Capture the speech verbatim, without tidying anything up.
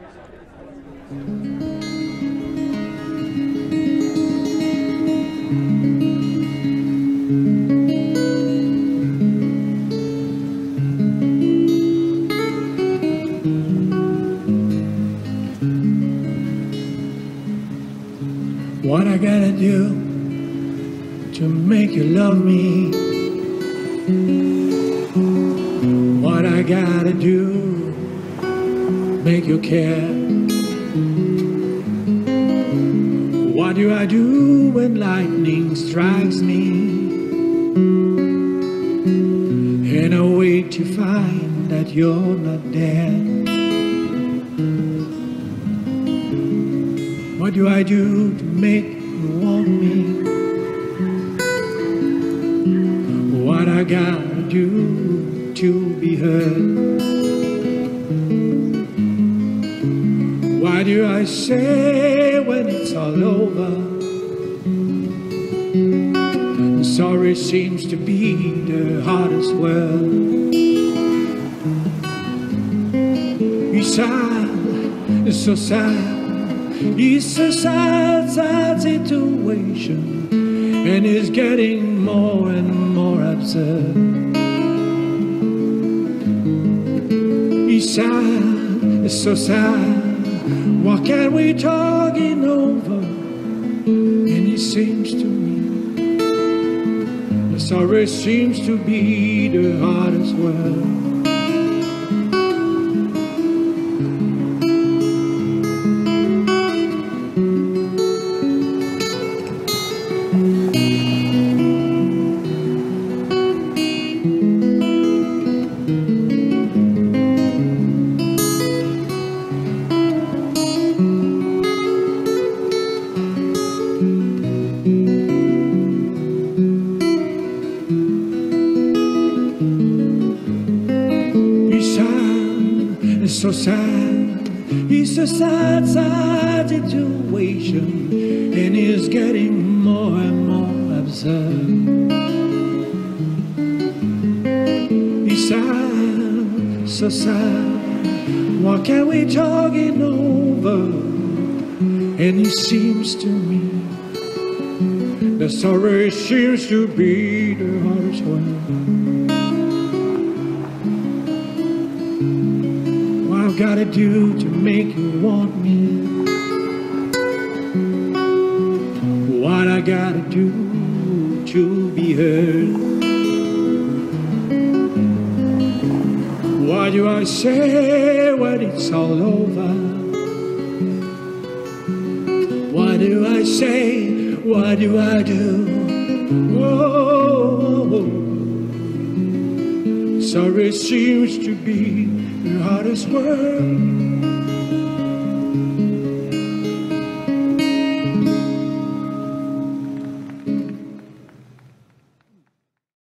What I gotta do to make you love me? What I gotta do make you care? What do I do when lightning strikes me and I wait to find that you're not there? What do I do to make you want me? What I gotta do to be heard? Why do I say when it's all over, sorry seems to be the hardest word? It's sad, it's so sad. It's a sad, sad situation, and it's getting more and more absurd. It's sad, it's so sad. What can we talking over? And it seems to me the sorry seems to be the hardest word. It's so sad, it's a sad, sad situation, and it's getting more and more absurd. It's sad, so sad. What can we talking over? And it seems to me the sorry seems to be the hardest one. I've got to do to make you want me? What I gotta do to be heard? What do I say when it's all over? What do I say? What do I do? Whoa. Sorry seems to be the hardest word.